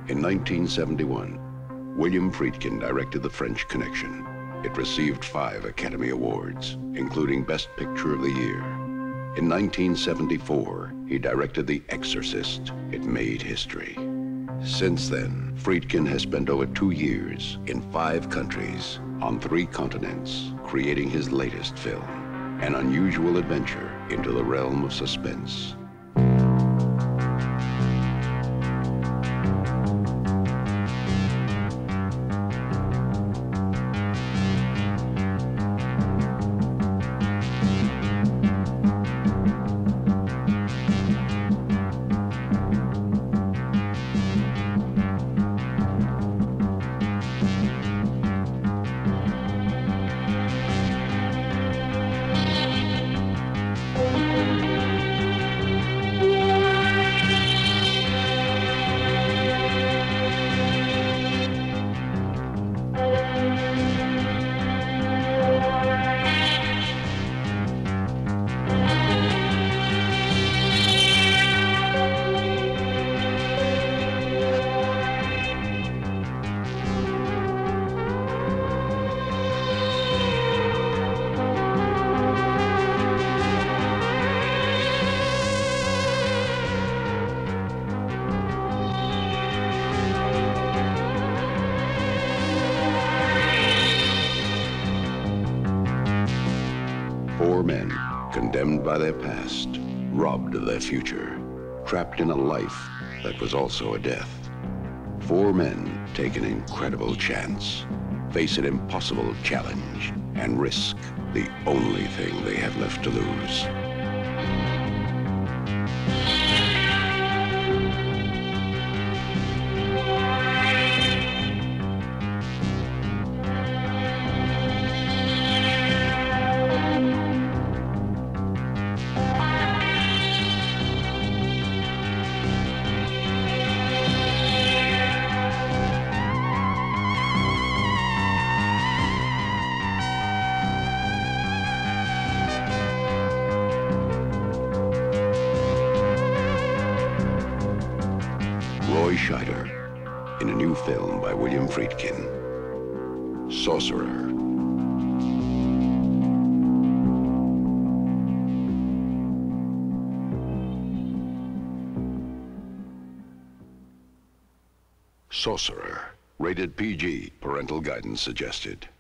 In 1971, William Friedkin directed The French Connection. It received 5 Academy Awards, including Best Picture of the Year. In 1974, he directed The Exorcist. It made history. Since then, Friedkin has spent over 2 years in 5 countries on 3 continents, creating his latest film, an unusual adventure into the realm of suspense. Men condemned by their past, robbed of their future, trapped in a life that was also a death. 4 men take an incredible chance, face an impossible challenge, and risk the only thing they have left to lose. Roy Scheider in a new film by William Friedkin, Sorcerer. Sorcerer, rated PG, parental guidance suggested.